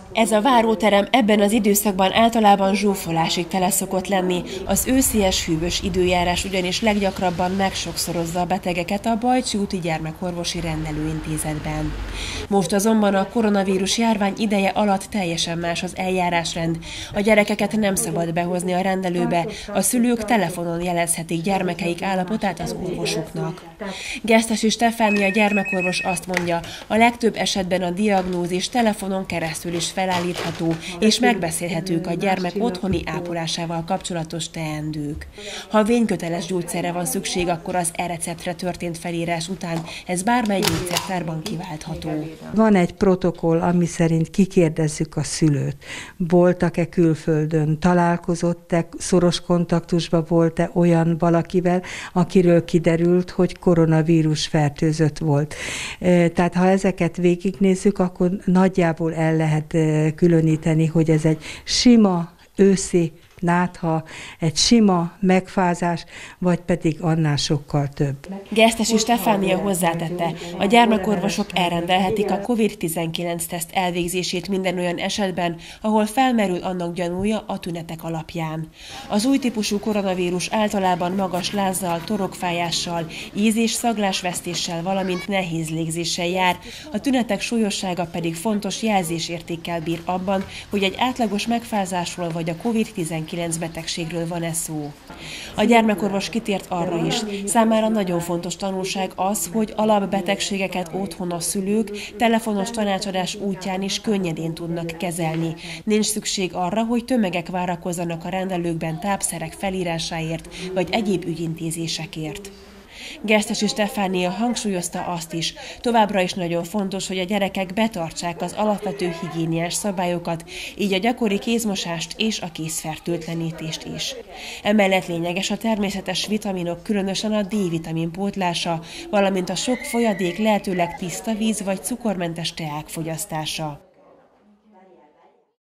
Ez a váróterem ebben az időszakban általában zsúfolásig tele szokott lenni. Az őszies hűvös időjárás ugyanis leggyakrabban megsokszorozza a betegeket a Bajcsy úti gyermekorvosi rendelőintézetben. Most azonban a koronavírus járvány ideje alatt teljesen más az eljárásrend. A gyerekeket nem szabad behozni a rendelőbe, a szülők telefonon jelezhetik gyermekeik állapotát az orvosuknak. Gesztesi Stefánia gyermekorvos azt mondja, a legtöbb esetben a diagnózis telefonon keresztül is felállítható, és megbeszélhetők a gyermek otthoni ápolásával kapcsolatos teendők. Ha vényköteles gyógyszerre van szükség, akkor az e-receptre történt felírás után ez bármely gyógyszertárban kiváltható. Van egy protokoll, ami szerint kikérdezzük a szülőt. Voltak-e külföldön, találkozott-e, szoros kontaktusban volt-e olyan valakivel, akiről kiderült, hogy koronavírus fertőzött volt. Tehát ha ezeket végignézzük, akkor nagyjából el lehet különíteni, hogy ez egy sima őszi nátha, egy sima megfázás, vagy pedig annál sokkal több. Gesztesi Stefánia hozzátette, a gyermekorvosok elrendelhetik a COVID-19 teszt elvégzését minden olyan esetben, ahol felmerül annak gyanúja a tünetek alapján. Az új típusú koronavírus általában magas lázzal, torokfájással, íz- és szaglásvesztéssel, valamint nehéz légzéssel jár, a tünetek súlyossága pedig fontos jelzésértékkel bír abban, hogy egy átlagos megfázásról vagy a COVID-19 betegségről van-e szó. A gyermekorvos kitért arra is, számára nagyon fontos tanulság az, hogy alapbetegségeket otthon a szülők telefonos tanácsadás útján is könnyedén tudnak kezelni. Nincs szükség arra, hogy tömegek várakozzanak a rendelőkben tápszerek felírásáért vagy egyéb ügyintézésekért. Gesztesi Stefánia hangsúlyozta azt is, továbbra is nagyon fontos, hogy a gyerekek betartsák az alapvető higiéniás szabályokat, így a gyakori kézmosást és a kézfertőtlenítést is. Emellett lényeges a természetes vitaminok, különösen a D-vitamin pótlása, valamint a sok folyadék, lehetőleg tiszta víz vagy cukormentes teák fogyasztása.